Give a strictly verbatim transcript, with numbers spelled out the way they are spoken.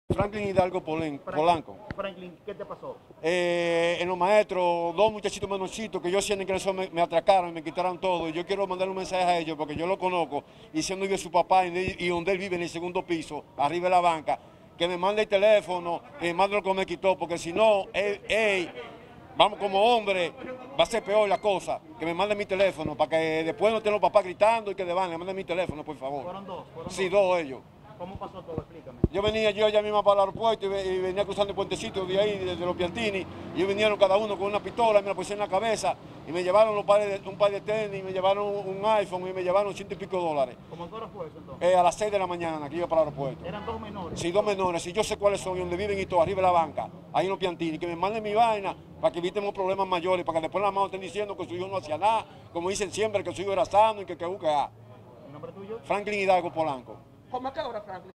Franklin Hidalgo Polen- Franklin, Polanco. Franklin, ¿qué te pasó? Eh, en los maestros, dos muchachitos menorcitos que yo siento que eso me, me atracaron y me quitaron todo. Y yo quiero mandarle un mensaje a ellos porque yo lo conozco y sé dónde vive su papá y, y donde él vive en el segundo piso, arriba de la banca. Que me mande el teléfono, que me mande lo que me quitó, porque si no, él, él, vamos como hombre, va a ser peor la cosa. Que me mande mi teléfono para que después no estén los papás gritando y que le van, le manden mi teléfono, por favor. ¿Fueron dos? ¿Fueron Sí, dos? dos ellos. ¿Cómo pasó todo? Explícame. Yo venía yo allá mismo para el aeropuerto y, ve- y venía cruzando el puentecito de ahí, desde los Piantini, y ellos vinieron cada uno con una pistola, me la pusieron en la cabeza, y me llevaron los pares de- un par de tenis, me llevaron un iPhone y me llevaron ciento y pico dólares. ¿Cómo qué hora fue eso entonces? Eh, a las seis de la mañana que iba para el aeropuerto. Eran dos menores. Sí, dos menores, y yo sé cuáles son y dónde viven y todo, arriba de la banca, ahí en los Piantini, que me manden mi vaina para que evitemos problemas mayores, para que después la mano estén diciendo que su hijo no hacía nada, como dicen siempre, que su hijo era sano y que que busca. ¿El nombre tuyo? Franklin Hidalgo Polanco. ¿Cómo a qué hora, Franklin?